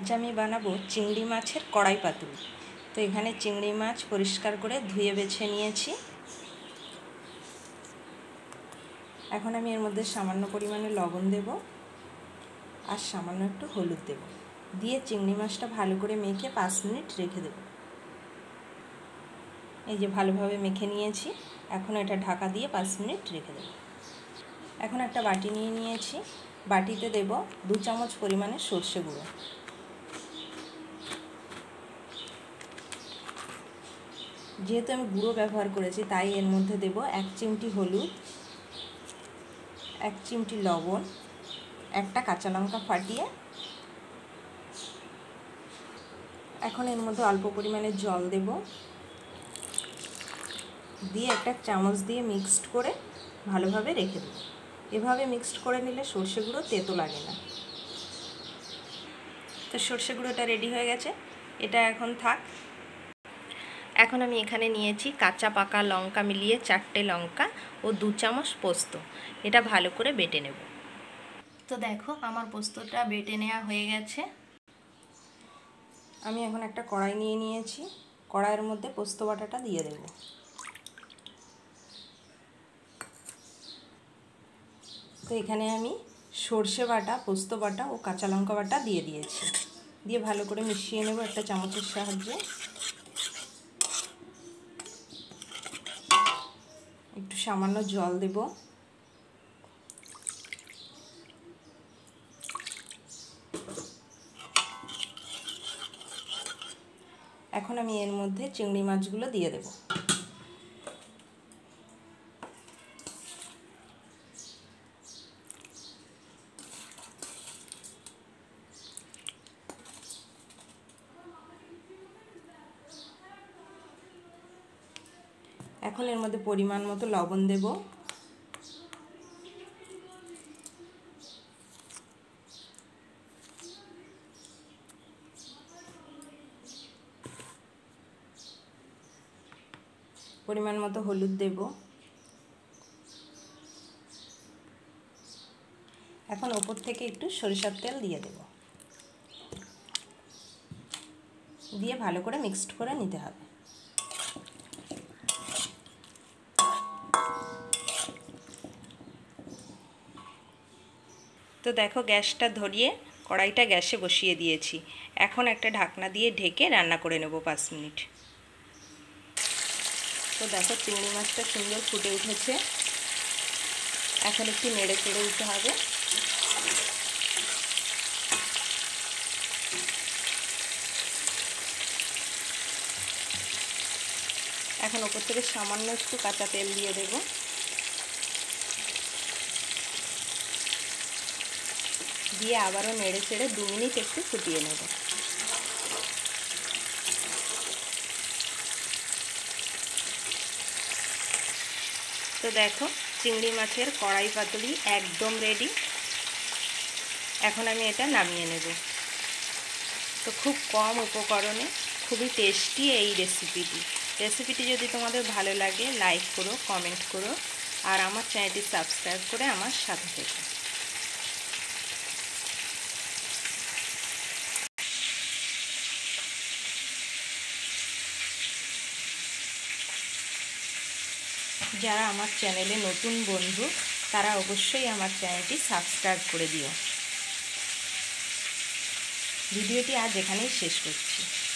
आज आमी बानाबो चिंगड़ी माछेर कड़ाई पातुड़ी। तो एखाने चिंगड़ी माछ परिष्कार करे धुए बेছে निয়েছি। এখন আমি এর মধ্যে সামান্য পরিমাণে লবণ দেব আর সামান্য একটু হলুদ দেব, দিয়ে চিংড়ি মাছটা ভালো করে মেখে 5 মিনিট রেখে দেব। এই যে ভালোভাবে মেখে নিয়েছি, এখন এটা ঢাকা দিয়ে 5 মিনিট রেখে দেব। এখন একটা বাটি নিয়ে নিয়েছি, বাটিতে দেব 2 চামচ পরিমাণে সরষে গুঁড়ো, যেহেতু আমি গুঁড়ো ব্যবহার করেছি তাই এর মধ্যে দেব 1 চিমটি হলুদ, 1 চিমটি লবণ, একটা কাঁচা লঙ্কা ফাটিয়ে। এখন এর মধ্যে অল্প পরিমাণে জল দেব, দিয়ে একটা চামচ দিয়ে মিক্সড করে ভালোভাবে রেখে দেব। এভাবে মিক্সড করে নিলে সরষে গুঁড়ো তেতো লাগে না। তো সরষে গুঁড়োটা রেডি হয়ে গেছে, এটা এখন থাক। এখন আমি এখানে নিয়েছি কাঁচা পাকা লঙ্কা মিলিয়ে 4টে লঙ্কা ও 2 চামচ পোস্ত, এটা ভালো করে বেটে নেব। তো দেখো আমার পোস্তটা বেটে নেওয়া হয়ে গেছে। আমি এখন একটা কড়াই নিয়ে নিয়েছি, কড়াইয়ের মধ্যে পোস্ত বাটাটা দিয়ে দেব। তো এখানে আমি সরষে বাটা, পোস্ত বাটা ও কাঁচা লঙ্কা বাটা দিয়ে দিয়েছি, দিয়ে ভালো করে মিশিয়ে নেব একটা চামচের সাহায্যে। একটু সামান্য জল দেব, এখন আমি এর মধ্যে চিংড়ি মাছগুলো দিয়ে দেব। এখন এর মধ্যে পরিমাণ মতো লবণ দেব, পরিমাণ মতো হলুদ দেব। এখন ওপর থেকে একটু সরিষার তেল দিয়ে দেব, দিয়ে ভালো করে মিক্সড করে নিতে হবে। তো দেখো গ্যাসটা ধরিয়ে কড়াইটা গ্যাসে বসিয়ে দিয়েছি। এখন একটা ঢাকনা দিয়ে ঢেকে রান্না করে নেব 5 মিনিট। তো দেখো চিংড়ি মাছটা সুন্দর ফুটে উঠেছে, এখন একটু নেড়ে চেড়ে দিতে হবে। এখন ওপর থেকে সামান্য একটু কাঁচা তেল দিয়ে দেব, দিয়ে আবারও নেড়ে চেড়ে 2 মিনিট একটু ফুটিয়ে নেব। তো দেখো চিংড়ি মাছের কড়াই পাতুরি একদম রেডি। এখন আমি এটা নামিয়ে নেব। তো খুব কম উপকরণে খুবই টেস্টি এই রেসিপিটি যদি তোমাদের ভালো লাগে লাইক করো, কমেন্ট করো আর আমার চ্যানেলটি সাবস্ক্রাইব করে আমার সাথে থেকো। যারা আমার চ্যানেলে নতুন বন্ধু তারা অবশ্যই আমার চ্যানেলটি সাবস্ক্রাইব করে দিও। ভিডিওটি আজ এখানেই শেষ করছি।